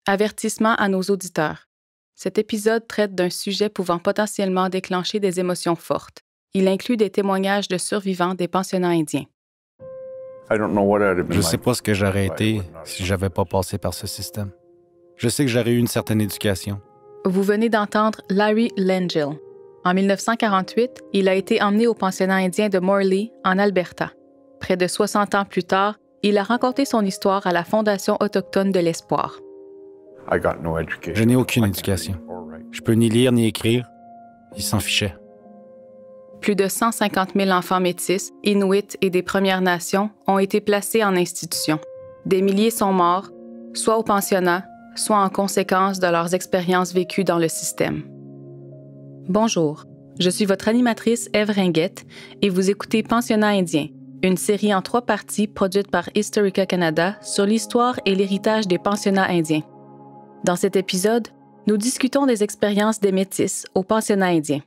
Avertissement à nos auditeurs. Cet épisode traite d'un sujet pouvant potentiellement déclencher des émotions fortes. Il inclut des témoignages de survivants des pensionnats indiens. Je ne sais pas ce que j'aurais été si j'avais pas passé par ce système. Je sais que j'aurais eu une certaine éducation. Vous venez d'entendre Larry Langell. En 1948, il a été emmené au pensionnat indien de Morley, en Alberta. Près de 60 ans plus tard, il a raconté son histoire à la Fondation autochtone de l'Espoir. Je n'ai aucune éducation. Je peux ni lire ni écrire. Il s'en fichait. Plus de 150 000 enfants métis, Inuits et des Premières Nations ont été placés en institution. Des milliers sont morts, soit au pensionnat, soit en conséquence de leurs expériences vécues dans le système. Bonjour, je suis votre animatrice Ève Ringuette et vous écoutez Pensionnat indien, une série en 3 parties produite par Historica Canada sur l'histoire et l'héritage des pensionnats indiens. Dans cet épisode, nous discutons des expériences des Métis au pensionnat indien.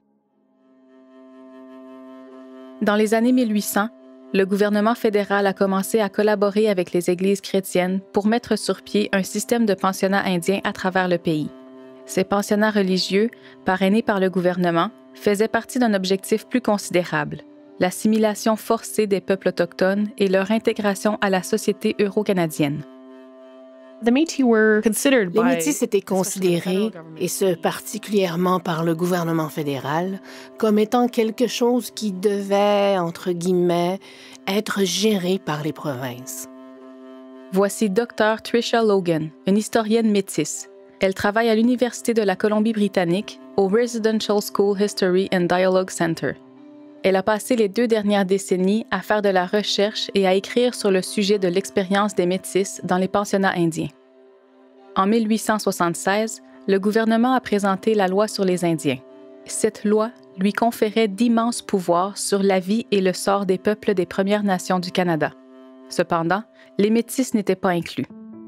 Dans les années 1800, le gouvernement fédéral a commencé à collaborer avec les églises chrétiennes pour mettre sur pied un système de pensionnats indiens à travers le pays. Ces pensionnats religieux, parrainés par le gouvernement, faisaient partie d'un objectif plus considérable, l'assimilation forcée des peuples autochtones et leur intégration à la société euro-canadienne. Les Métis étaient considérés, et ce particulièrement par le gouvernement fédéral, comme étant quelque chose qui devait, entre guillemets, être géré par les provinces. Voici Dr. Tricia Logan, une historienne métisse. Elle travaille à l'Université de la Colombie-Britannique, au Residential School History and Dialogue Center. Elle a passé les 2 dernières décennies à faire de la recherche et à écrire sur le sujet de l'expérience des Métis dans les pensionnats indiens. En 1876, le gouvernement a présenté la loi sur les Indiens. Cette loi lui conférait d'immenses pouvoirs sur la vie et le sort des peuples des Premières Nations du Canada. Cependant, les Métis n'étaient pas inclus.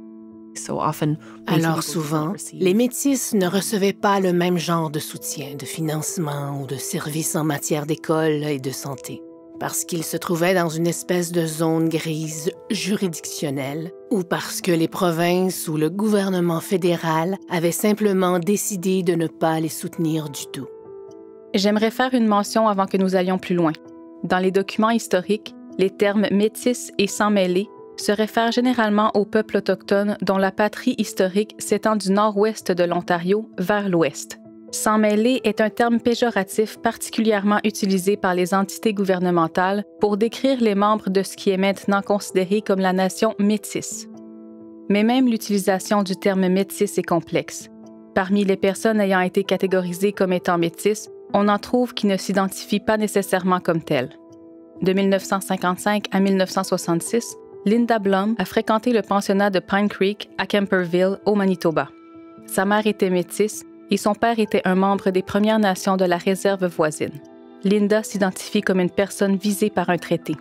Alors souvent, les Métis ne recevaient pas le même genre de soutien, de financement ou de services en matière d'école et de santé, parce qu'ils se trouvaient dans une espèce de zone grise juridictionnelle ou parce que les provinces ou le gouvernement fédéral avaient simplement décidé de ne pas les soutenir du tout. J'aimerais faire une mention avant que nous allions plus loin. Dans les documents historiques, les termes « métis » et « sans-mêlés » se réfèrent généralement aux peuples autochtones dont la patrie historique s'étend du nord-ouest de l'Ontario vers l'ouest. Sans-mêlés est un terme péjoratif particulièrement utilisé par les entités gouvernementales pour décrire les membres de ce qui est maintenant considéré comme la nation métisse. Mais même l'utilisation du terme métis est complexe. Parmi les personnes ayant été catégorisées comme étant métisses, on en trouve qui ne s'identifient pas nécessairement comme telles. De 1955 à 1966, Linda Blum a fréquenté le pensionnat de Pine Creek à Kemperville, au Manitoba. Sa mère était métisse et son père était un membre des Premières Nations de la réserve voisine. Linda s'identifie comme une personne visée par un traité.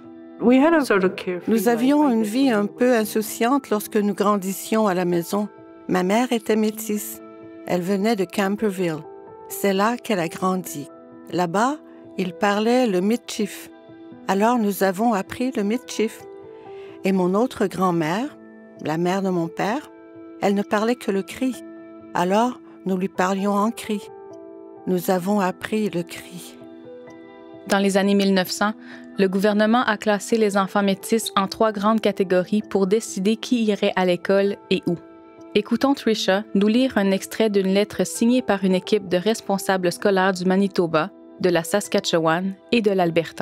Nous avions une vie un peu insouciante lorsque nous grandissions à la maison. Ma mère était métisse. Elle venait de Kemperville. C'est là qu'elle a grandi. Là-bas, ils parlaient le Michif. Alors nous avons appris le Michif. Et mon autre grand-mère, la mère de mon père, elle ne parlait que le cri. Alors, nous lui parlions en cri. Nous avons appris le cri. Dans les années 1900, le gouvernement a classé les enfants métis en 3 grandes catégories pour décider qui irait à l'école et où. Écoutons Tricia nous lire un extrait d'une lettre signée par une équipe de responsables scolaires du Manitoba, de la Saskatchewan et de l'Alberta.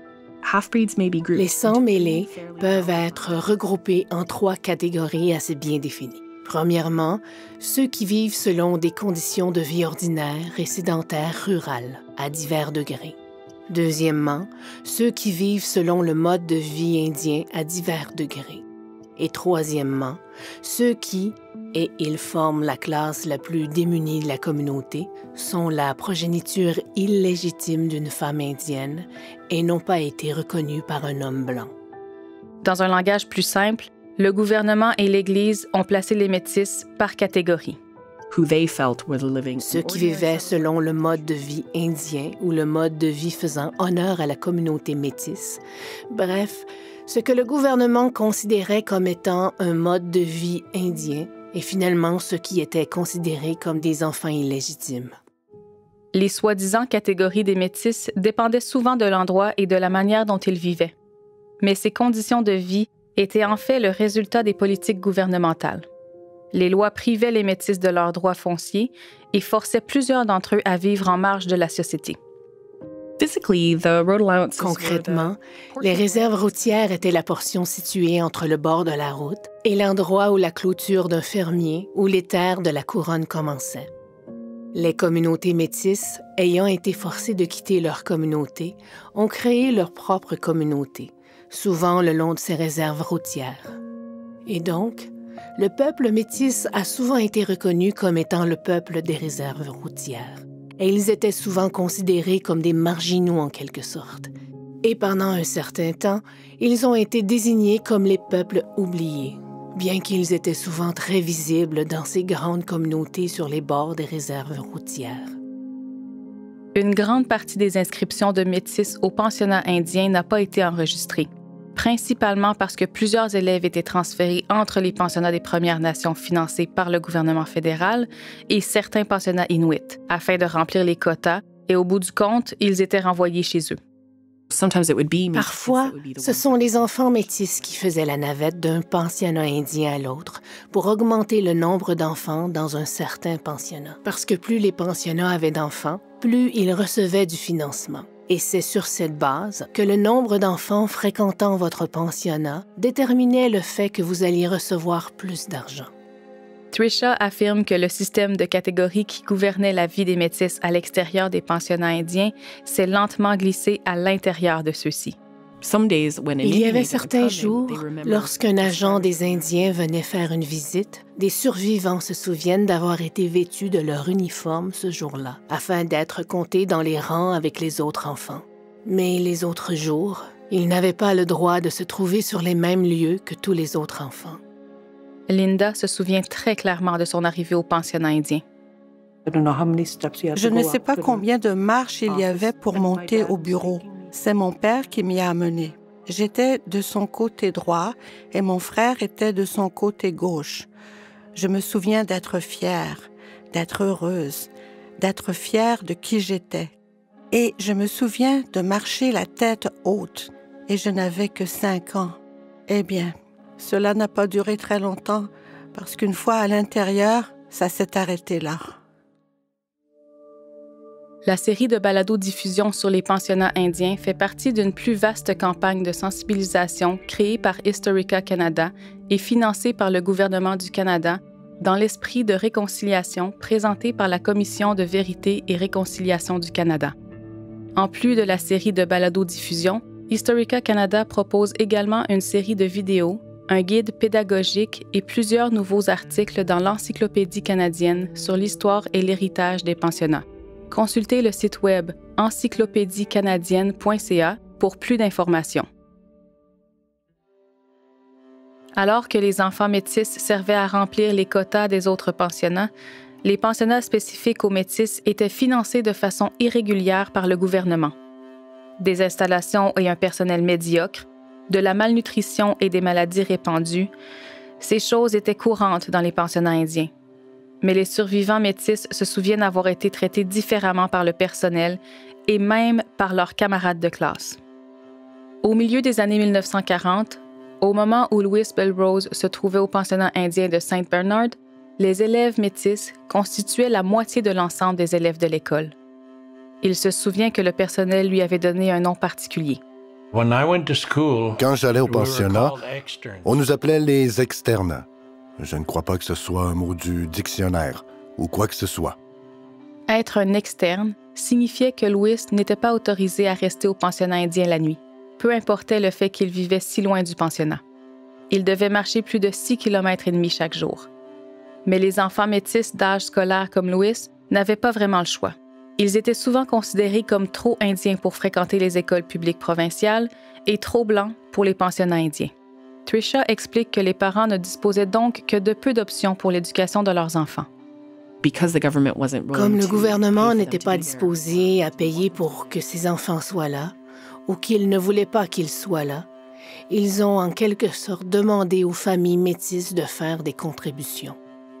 Les sans-mêlés peuvent être regroupés en 3 catégories assez bien définies. Premièrement, ceux qui vivent selon des conditions de vie ordinaires et sédentaires rurales, à divers degrés. Deuxièmement, ceux qui vivent selon le mode de vie indien à divers degrés. Et troisièmement, ceux qui, et ils forment la classe la plus démunie de la communauté, sont la progéniture illégitime d'une femme indienne et n'ont pas été reconnus par un homme blanc. Dans un langage plus simple, le gouvernement et l'Église ont placé les métis par catégorie. Ceux qui vivaient selon le mode de vie indien ou le mode de vie faisant honneur à la communauté métisse. Bref, ce que le gouvernement considérait comme étant un mode de vie indien et finalement ceux qui étaient considérés comme des enfants illégitimes. Les soi-disant catégories des métis dépendaient souvent de l'endroit et de la manière dont ils vivaient. Mais ces conditions de vie étaient en fait le résultat des politiques gouvernementales. Les lois privaient les métis de leurs droits fonciers et forçaient plusieurs d'entre eux à vivre en marge de la société. Concrètement, les réserves routières étaient la portion située entre le bord de la route et l'endroit où la clôture d'un fermier ou les terres de la couronne commençaient. Les communautés métisses, ayant été forcées de quitter leur communauté, ont créé leur propre communauté, souvent le long de ces réserves routières. Et donc, le peuple métis a souvent été reconnu comme étant le peuple des réserves routières. Et ils étaient souvent considérés comme des marginaux en quelque sorte. Et pendant un certain temps, ils ont été désignés comme les peuples oubliés, bien qu'ils étaient souvent très visibles dans ces grandes communautés sur les bords des réserves routières. Une grande partie des inscriptions de métis au pensionnat indien n'a pas été enregistrée, principalement parce que plusieurs élèves étaient transférés entre les pensionnats des Premières Nations financés par le gouvernement fédéral et certains pensionnats inuits, afin de remplir les quotas, et au bout du compte, ils étaient renvoyés chez eux. Parfois, ce sont les enfants métis qui faisaient la navette d'un pensionnat indien à l'autre pour augmenter le nombre d'enfants dans un certain pensionnat. Parce que plus les pensionnats avaient d'enfants, plus ils recevaient du financement. Et c'est sur cette base que le nombre d'enfants fréquentant votre pensionnat déterminait le fait que vous alliez recevoir plus d'argent. Trisha affirme que le système de catégories qui gouvernait la vie des métis à l'extérieur des pensionnats indiens s'est lentement glissé à l'intérieur de ceux-ci. Il y avait certains jours, lorsqu'un agent des Indiens venait faire une visite, des survivants se souviennent d'avoir été vêtus de leur uniforme ce jour-là, afin d'être comptés dans les rangs avec les autres enfants. Mais les autres jours, ils n'avaient pas le droit de se trouver sur les mêmes lieux que tous les autres enfants. Linda se souvient très clairement de son arrivée au pensionnat indien. Je ne sais pas combien de marches il y avait pour monter au bureau. C'est mon père qui m'y a amené. J'étais de son côté droit et mon frère était de son côté gauche. Je me souviens d'être fière, d'être heureuse, d'être fière de qui j'étais. Et je me souviens de marcher la tête haute et je n'avais que 5 ans. Eh bien, cela n'a pas duré très longtemps parce qu'une fois à l'intérieur, ça s'est arrêté là. La série de balados-diffusion sur les pensionnats indiens fait partie d'une plus vaste campagne de sensibilisation créée par Historica Canada et financée par le gouvernement du Canada dans l'esprit de réconciliation présenté par la Commission de vérité et réconciliation du Canada. En plus de la série de balados-diffusion, Historica Canada propose également une série de vidéos, un guide pédagogique et plusieurs nouveaux articles dans l'Encyclopédie canadienne sur l'histoire et l'héritage des pensionnats. Consultez le site web encyclopédiecanadienne.ca pour plus d'informations. Alors que les enfants métis servaient à remplir les quotas des autres pensionnats, les pensionnats spécifiques aux métis étaient financés de façon irrégulière par le gouvernement. Des installations et un personnel médiocre, de la malnutrition et des maladies répandues, ces choses étaient courantes dans les pensionnats indiens. Mais les survivants métis se souviennent avoir été traités différemment par le personnel et même par leurs camarades de classe. Au milieu des années 1940, au moment où Louis Belrose se trouvait au pensionnat indien de Saint Bernard, les élèves métis constituaient la moitié de l'ensemble des élèves de l'école. Il se souvient que le personnel lui avait donné un nom particulier. Quand j'allais au pensionnat, on nous appelait les externes. Je ne crois pas que ce soit un mot du dictionnaire ou quoi que ce soit. Être un externe signifiait que Louis n'était pas autorisé à rester au pensionnat indien la nuit, peu importait le fait qu'il vivait si loin du pensionnat. Il devait marcher plus de 6,5 km chaque jour. Mais les enfants métis d'âge scolaire comme Louis n'avaient pas vraiment le choix. Ils étaient souvent considérés comme trop indiens pour fréquenter les écoles publiques provinciales et trop blancs pour les pensionnats indiens. Trisha explique que les parents ne disposaient donc que de peu d'options pour l'éducation de leurs enfants. Comme le gouvernement n'était pas disposé à payer pour que ces enfants soient là, ou qu'il ne voulait pas qu'ils soient là, ils ont en quelque sorte demandé aux familles métisses de faire des contributions.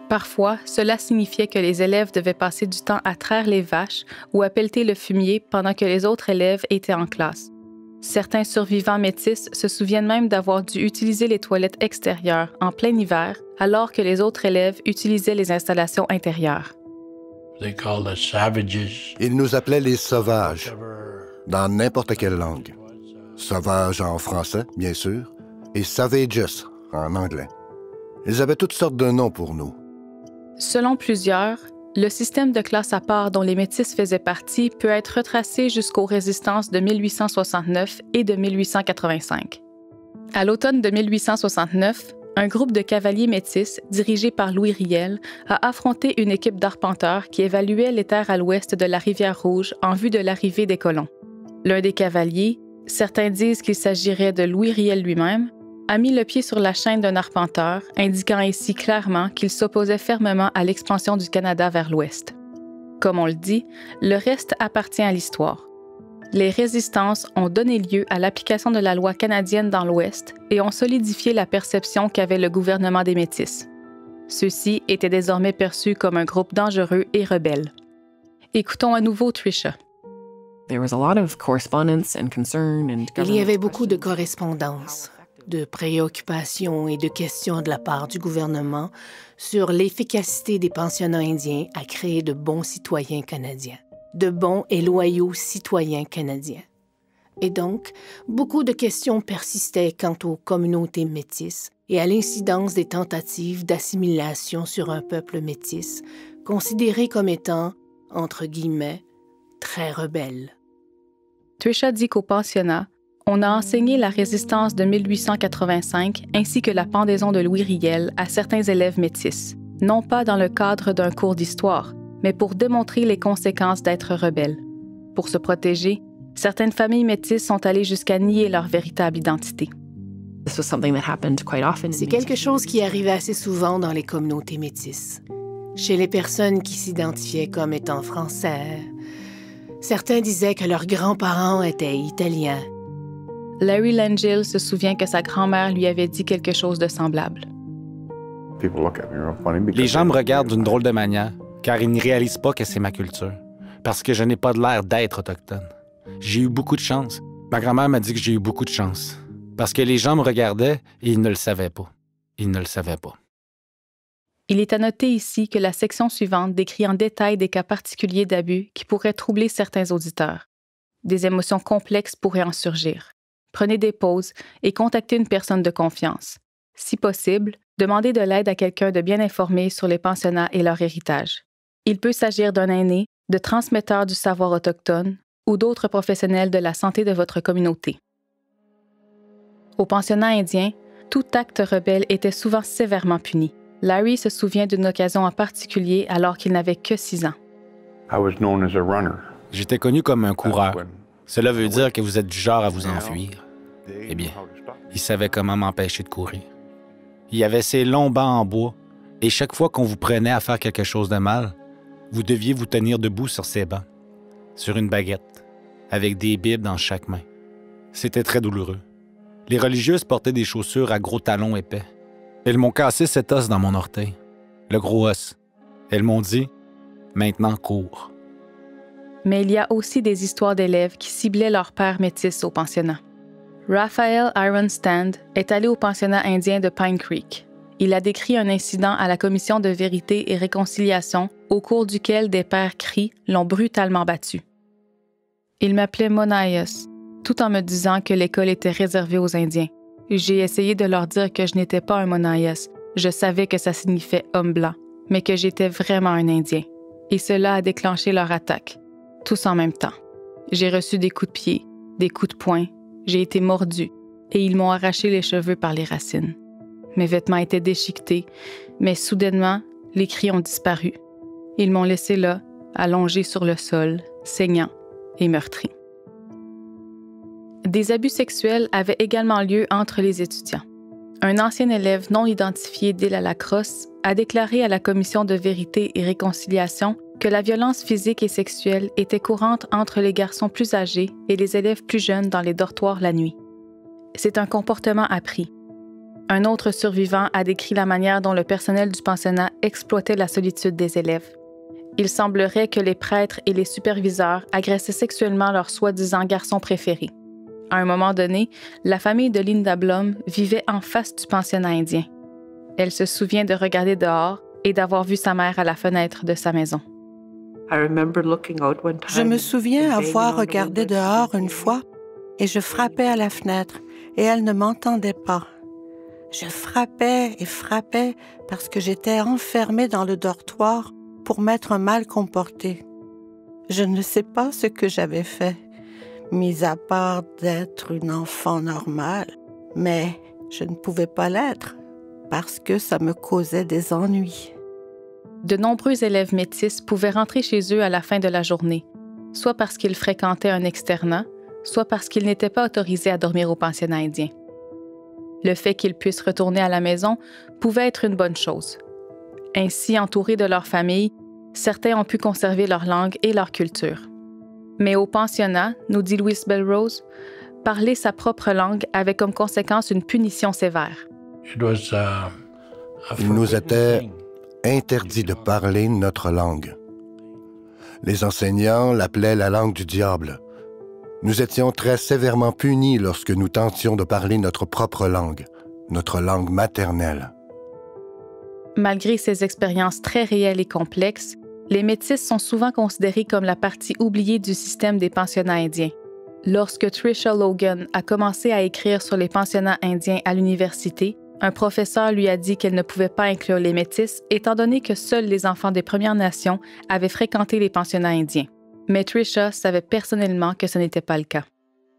Parfois, cela signifiait que les élèves devaient passer du temps à traire les vaches ou à pelleter le fumier pendant que les autres élèves étaient en classe. Certains survivants métis se souviennent même d'avoir dû utiliser les toilettes extérieures en plein hiver, alors que les autres élèves utilisaient les installations intérieures. Ils nous appelaient les sauvages, dans n'importe quelle langue. Sauvages en français, bien sûr, et savages en anglais. Ils avaient toutes sortes de noms pour nous. Selon plusieurs, le système de classe à part dont les Métis faisaient partie peut être retracé jusqu'aux résistances de 1869 et de 1885. À l'automne de 1869, un groupe de cavaliers métis, dirigé par Louis Riel, a affronté une équipe d'arpenteurs qui évaluait les terres à l'ouest de la rivière Rouge en vue de l'arrivée des colons. L'un des cavaliers, certains disent qu'il s'agirait de Louis Riel lui-même, a mis le pied sur la chaîne d'un arpenteur, indiquant ainsi clairement qu'il s'opposait fermement à l'expansion du Canada vers l'ouest. Comme on le dit, le reste appartient à l'histoire. Les résistances ont donné lieu à l'application de la loi canadienne dans l'Ouest et ont solidifié la perception qu'avait le gouvernement des Métis. Ceux-ci étaient désormais perçus comme un groupe dangereux et rebelle. Écoutons à nouveau Trisha. Il y avait beaucoup de correspondance, de préoccupations et de questions de la part du gouvernement sur l'efficacité des pensionnats indiens à créer de bons citoyens canadiens, de bons et loyaux citoyens canadiens. Et donc, beaucoup de questions persistaient quant aux communautés métisses et à l'incidence des tentatives d'assimilation sur un peuple métis, considéré comme étant, entre guillemets, très rebelle. Trisha dit qu'au pensionnat, on a enseigné la résistance de 1885 ainsi que la pendaison de Louis Riel à certains élèves métis, non pas dans le cadre d'un cours d'histoire, mais pour démontrer les conséquences d'être rebelle. Pour se protéger, certaines familles métisses sont allées jusqu'à nier leur véritable identité. C'est quelque chose qui arrivait assez souvent dans les communautés métisses. Chez les personnes qui s'identifiaient comme étant français, certains disaient que leurs grands-parents étaient italiens. Larry Langille se souvient que sa grand-mère lui avait dit quelque chose de semblable. Les gens me regardent d'une drôle de manière, car ils ne réalisent pas que c'est ma culture, parce que je n'ai pas de l'air d'être autochtone. J'ai eu beaucoup de chance. Ma grand-mère m'a dit que j'ai eu beaucoup de chance, parce que les gens me regardaient et ils ne le savaient pas. Ils ne le savaient pas. Il est à noter ici que la section suivante décrit en détail des cas particuliers d'abus qui pourraient troubler certains auditeurs. Des émotions complexes pourraient en surgir. Prenez des pauses et contactez une personne de confiance. Si possible, demandez de l'aide à quelqu'un de bien informé sur les pensionnats et leur héritage. Il peut s'agir d'un aîné, de transmetteurs du savoir autochtone ou d'autres professionnels de la santé de votre communauté. Au pensionnat indien, tout acte rebelle était souvent sévèrement puni. Larry se souvient d'une occasion en particulier alors qu'il n'avait que 6 ans. J'étais connu comme un coureur. Cela veut dire que vous êtes du genre à vous enfuir. Eh bien, il savait comment m'empêcher de courir. Il y avait ces longs bancs en bois, et chaque fois qu'on vous prenait à faire quelque chose de mal, vous deviez vous tenir debout sur ces bancs, sur une baguette, avec des bibles dans chaque main. C'était très douloureux. Les religieuses portaient des chaussures à gros talons épais. Elles m'ont cassé cet os dans mon orteil, le gros os. Elles m'ont dit « Maintenant, cours ». Mais il y a aussi des histoires d'élèves qui ciblaient leur père métis au pensionnat. Raphael Ironstand est allé au pensionnat indien de Pine Creek. Il a décrit un incident à la commission de vérité et réconciliation au cours duquel des pères cris l'ont brutalement battu. Il m'appelait Monaias, tout en me disant que l'école était réservée aux Indiens. J'ai essayé de leur dire que je n'étais pas un Monaias. Je savais que ça signifiait homme blanc, mais que j'étais vraiment un Indien. Et cela a déclenché leur attaque, tous en même temps. J'ai reçu des coups de pied, des coups de poing. J'ai été mordue et ils m'ont arraché les cheveux par les racines. Mes vêtements étaient déchiquetés, mais soudainement, les cris ont disparu. Ils m'ont laissé là, allongé sur le sol, saignant et meurtri. Des abus sexuels avaient également lieu entre les étudiants. Un ancien élève non identifié d'Île à la Crosse a déclaré à la commission de vérité et réconciliation que la violence physique et sexuelle était courante entre les garçons plus âgés et les élèves plus jeunes dans les dortoirs la nuit. C'est un comportement appris. Un autre survivant a décrit la manière dont le personnel du pensionnat exploitait la solitude des élèves. Il semblerait que les prêtres et les superviseurs agressaient sexuellement leurs soi-disant garçons préférés. À un moment donné, la famille de Linda Blum vivait en face du pensionnat indien. Elle se souvient de regarder dehors et d'avoir vu sa mère à la fenêtre de sa maison. Je me souviens avoir regardé dehors une fois et je frappais à la fenêtre et elle ne m'entendait pas. Je frappais et frappais parce que j'étais enfermée dans le dortoir pour m'être mal comportée. Je ne sais pas ce que j'avais fait, mis à part d'être une enfant normale, mais je ne pouvais pas l'être parce que ça me causait des ennuis. De nombreux élèves métis pouvaient rentrer chez eux à la fin de la journée, soit parce qu'ils fréquentaient un externat, soit parce qu'ils n'étaient pas autorisés à dormir au pensionnat indien. Le fait qu'ils puissent retourner à la maison pouvait être une bonne chose. Ainsi, entourés de leur famille, certains ont pu conserver leur langue et leur culture. Mais au pensionnat, nous dit Louise Belrose, parler sa propre langue avait comme conséquence une punition sévère. Il nous était interdit de parler notre langue. Les enseignants l'appelaient la langue du diable. Nous étions très sévèrement punis lorsque nous tentions de parler notre propre langue, notre langue maternelle. Malgré ces expériences très réelles et complexes, les métis sont souvent considérés comme la partie oubliée du système des pensionnats indiens. Lorsque Tricia Logan a commencé à écrire sur les pensionnats indiens à l'université, un professeur lui a dit qu'elle ne pouvait pas inclure les métis, étant donné que seuls les enfants des Premières Nations avaient fréquenté les pensionnats indiens. Mais Tricia savait personnellement que ce n'était pas le cas.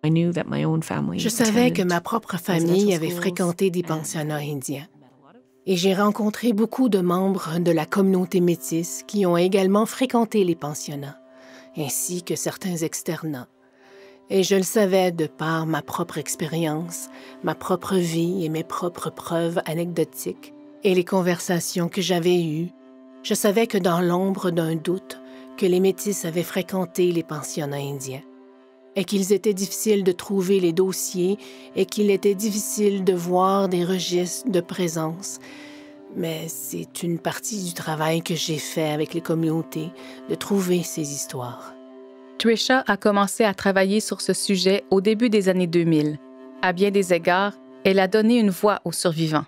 Je savais que ma propre famille avait fréquenté des pensionnats indiens. Et j'ai rencontré beaucoup de membres de la communauté métisse qui ont également fréquenté les pensionnats, ainsi que certains externats. Et je le savais de par ma propre expérience, ma propre vie et mes propres preuves anecdotiques et les conversations que j'avais eues. Je savais que dans l'ombre d'un doute, que les métis avaient fréquenté les pensionnats indiens et qu'il était difficile de trouver les dossiers et qu'il était difficile de voir des registres de présence. Mais c'est une partie du travail que j'ai fait avec les communautés, de trouver ces histoires. Tricia a commencé à travailler sur ce sujet au début des années 2000. À bien des égards, elle a donné une voix aux survivants.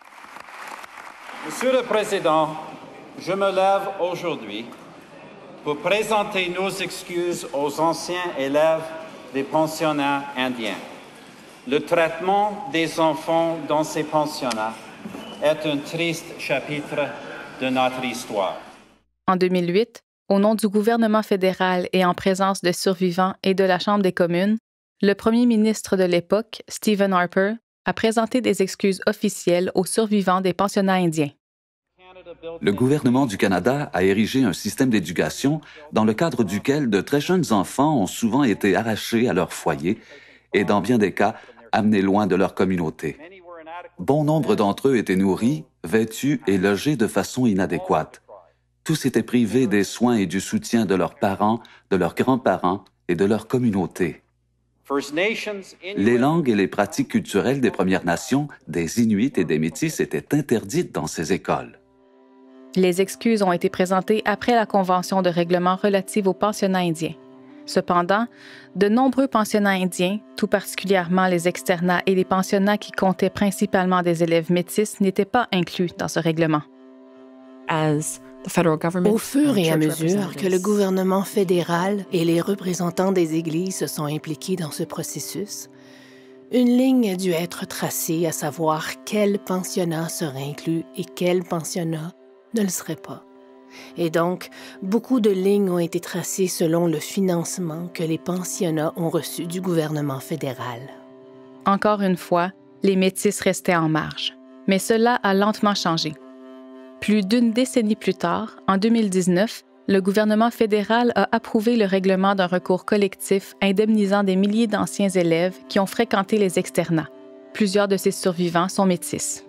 Monsieur le Président, je me lève aujourd'hui pour présenter nos excuses aux anciens élèves des pensionnats indiens. Le traitement des enfants dans ces pensionnats est un triste chapitre de notre histoire. En 2008, au nom du gouvernement fédéral et en présence de survivants et de la Chambre des communes, le premier ministre de l'époque, Stephen Harper, a présenté des excuses officielles aux survivants des pensionnats indiens. Le gouvernement du Canada a érigé un système d'éducation dans le cadre duquel de très jeunes enfants ont souvent été arrachés à leur foyer et, dans bien des cas, amenés loin de leur communauté. Bon nombre d'entre eux étaient nourris, vêtus et logés de façon inadéquate. Tous étaient privés des soins et du soutien de leurs parents, de leurs grands-parents et de leur communauté. Les langues et les pratiques culturelles des Premières Nations, des Inuits et des Métis étaient interdites dans ces écoles. Les excuses ont été présentées après la Convention de règlement relative aux pensionnats indiens. Cependant, de nombreux pensionnats indiens, tout particulièrement les externats et les pensionnats qui comptaient principalement des élèves métis, n'étaient pas inclus dans ce règlement. Au fur et à mesure que le gouvernement fédéral et les représentants des églises se sont impliqués dans ce processus, une ligne a dû être tracée à savoir quel pensionnat serait inclus et quel pensionnat ne le serait pas. Et donc, beaucoup de lignes ont été tracées selon le financement que les pensionnats ont reçu du gouvernement fédéral. Encore une fois, les Métis restaient en marge. Mais cela a lentement changé. Plus d'une décennie plus tard, en 2019, le gouvernement fédéral a approuvé le règlement d'un recours collectif indemnisant des milliers d'anciens élèves qui ont fréquenté les externats. Plusieurs de ces survivants sont Métis.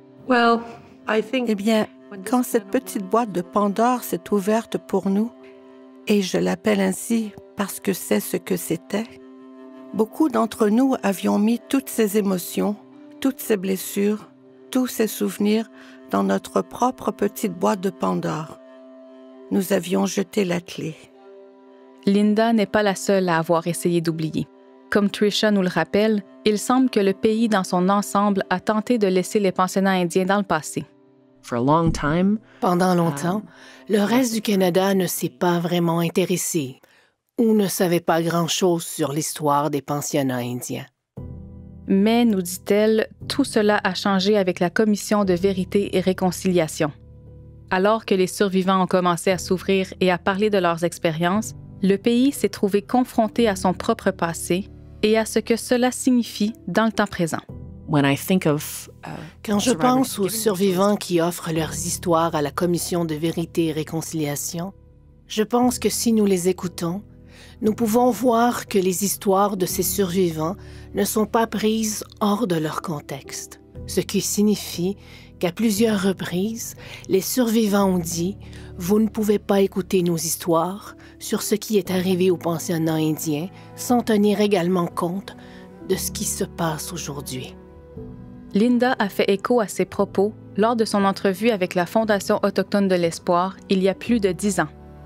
Eh bien, quand cette petite boîte de Pandore s'est ouverte pour nous, et je l'appelle ainsi parce que c'est ce que c'était, beaucoup d'entre nous avions mis toutes ces émotions, toutes ces blessures, tous ces souvenirs dans notre propre petite boîte de Pandore. Nous avions jeté la clé. Linda n'est pas la seule à avoir essayé d'oublier. Comme Trisha nous le rappelle, il semble que le pays dans son ensemble a tenté de laisser les pensionnats indiens dans le passé. Pendant longtemps, le reste du Canada ne s'est pas vraiment intéressé ou ne savait pas grand-chose sur l'histoire des pensionnats indiens. Mais, nous dit-elle, tout cela a changé avec la Commission de vérité et réconciliation. Alors que les survivants ont commencé à s'ouvrir et à parler de leurs expériences, le pays s'est trouvé confronté à son propre passé et à ce que cela signifie dans le temps présent. Quand je pense aux survivants qui offrent leurs histoires à la Commission de vérité et réconciliation, je pense que si nous les écoutons, nous pouvons voir que les histoires de ces survivants ne sont pas prises hors de leur contexte, ce qui signifie qu'à plusieurs reprises, les survivants ont dit « Vous ne pouvez pas écouter nos histoires sur ce qui est arrivé aux pensionnats indiens sans tenir également compte de ce qui se passe aujourd'hui. » Linda a fait écho à ces propos lors de son entrevue avec la Fondation autochtone de l'Espoir il y a plus de 10 ans.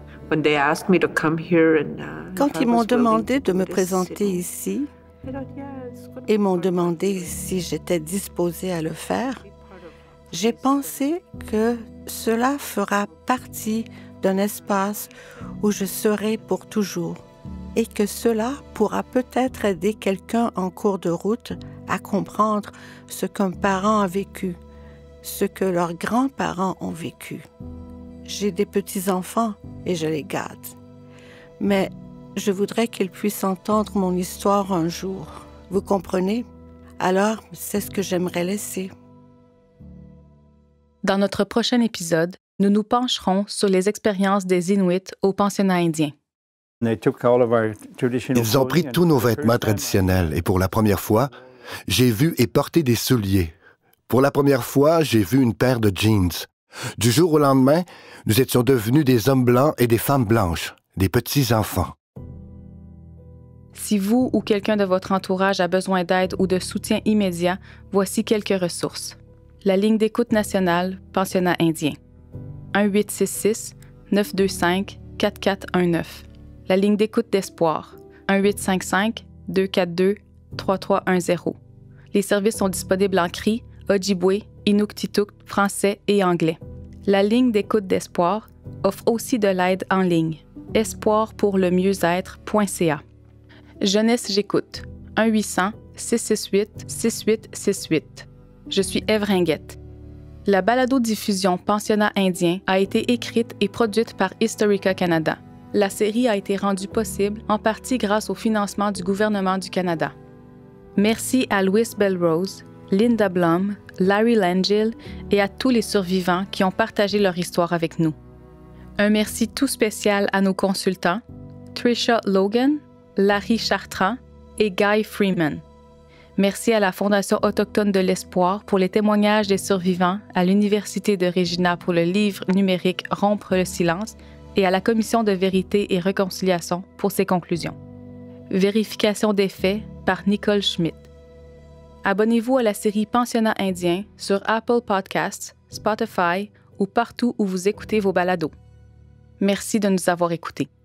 Quand ils m'ont demandé de me présenter ici et m'ont demandé si j'étais disposée à le faire, j'ai pensé que cela fera partie d'un espace où je serai pour toujours et que cela pourra peut-être aider quelqu'un en cours de route à comprendre ce qu'un parent a vécu, ce que leurs grands-parents ont vécu. J'ai des petits-enfants et je les garde. Mais je voudrais qu'ils puissent entendre mon histoire un jour. Vous comprenez? Alors, c'est ce que j'aimerais laisser. Dans notre prochain épisode, nous nous pencherons sur les expériences des Inuits au pensionnat indien. Ils ont pris tous nos vêtements traditionnels et pour la première fois, j'ai vu et porté des souliers. Pour la première fois, j'ai vu une paire de jeans. Du jour au lendemain, nous étions devenus des hommes blancs et des femmes blanches, des petits-enfants. Si vous ou quelqu'un de votre entourage a besoin d'aide ou de soutien immédiat, voici quelques ressources. La ligne d'écoute nationale, pensionnat indien. 1-866-925-4419. La ligne d'écoute d'espoir. 1-855-242-3310. Les services sont disponibles en cri, Ojibwe, Inuktitut, français et anglais. La ligne d'écoute d'espoir offre aussi de l'aide en ligne. espoirpourlemieux-être.ca. Jeunesse j'écoute. 1-800-668-6868. Je suis Ève Ringuette. La balado-diffusion Pensionnat indien a été écrite et produite par Historica Canada. La série a été rendue possible en partie grâce au financement du gouvernement du Canada. Merci à Louis Belrose, Linda Blum, Larry Langille et à tous les survivants qui ont partagé leur histoire avec nous. Un merci tout spécial à nos consultants, Trisha Logan, Larry Chartrand et Guy Freeman. Merci à la Fondation autochtone de l'Espoir pour les témoignages des survivants, à l'Université de Regina pour le livre numérique Rompre le silence et à la Commission de vérité et réconciliation pour ses conclusions. Vérification des faits par Nicole Schmidt. Abonnez-vous à la série Pensionnat indien sur Apple Podcasts, Spotify ou partout où vous écoutez vos balados. Merci de nous avoir écoutés.